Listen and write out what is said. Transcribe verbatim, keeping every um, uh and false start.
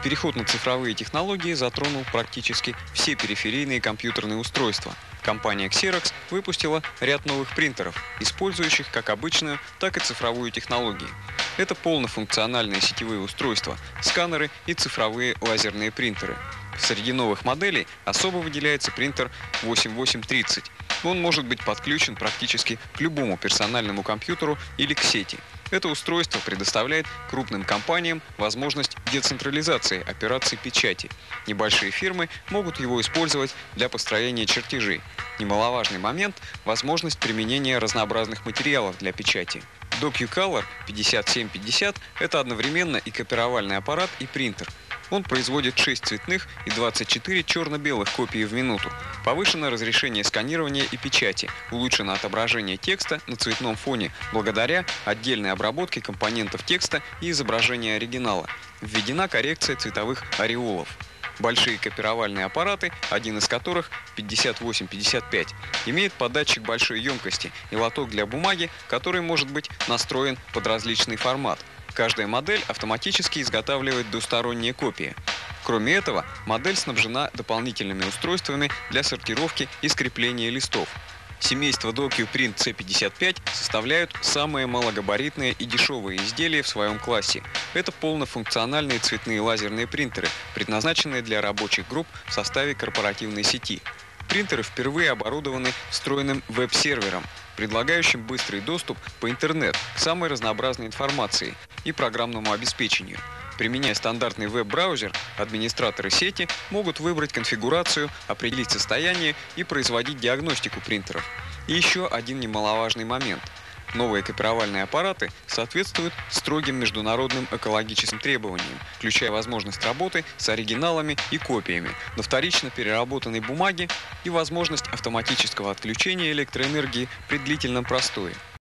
Переход на цифровые технологии затронул практически все периферийные компьютерные устройства. Компания Xerox выпустила ряд новых принтеров, использующих как обычную, так и цифровую технологии. Это полнофункциональные сетевые устройства, сканеры и цифровые лазерные принтеры. Среди новых моделей особо выделяется принтер восемь восемь тридцать. Он может быть подключен практически к любому персональному компьютеру или к сети. Это устройство предоставляет крупным компаниям возможность децентрализации операций печати. Небольшие фирмы могут его использовать для построения чертежей. Немаловажный момент – возможность применения разнообразных материалов для печати. DocuColor пятьдесят семь пятьдесят – это одновременно и копировальный аппарат, и принтер. Он производит шесть цветных и двадцать четыре черно-белых копий в минуту. Повышено разрешение сканирования и печати, улучшено отображение текста на цветном фоне благодаря отдельной обработке компонентов текста и изображения оригинала. Введена коррекция цветовых ореолов. Большие копировальные аппараты, один из которых пятьдесят восемь пятьдесят пять, имеет податчик большой емкости и лоток для бумаги, который может быть настроен под различный формат. Каждая модель автоматически изготавливает двусторонние копии. Кроме этого, модель снабжена дополнительными устройствами для сортировки и скрепления листов. Семейство DocuPrint си пятьдесят пять составляют самые малогабаритные и дешевые изделия в своем классе. Это полнофункциональные цветные лазерные принтеры, предназначенные для рабочих групп в составе корпоративной сети. Принтеры впервые оборудованы встроенным веб-сервером, предлагающим быстрый доступ по интернет к самой разнообразной информации и программному обеспечению. Применяя стандартный веб-браузер, администраторы сети могут выбрать конфигурацию, определить состояние и производить диагностику принтеров. И еще один немаловажный момент. Новые копировальные аппараты соответствуют строгим международным экологическим требованиям, включая возможность работы с оригиналами и копиями на вторично переработанной бумаге и возможность автоматического отключения электроэнергии при длительном простое.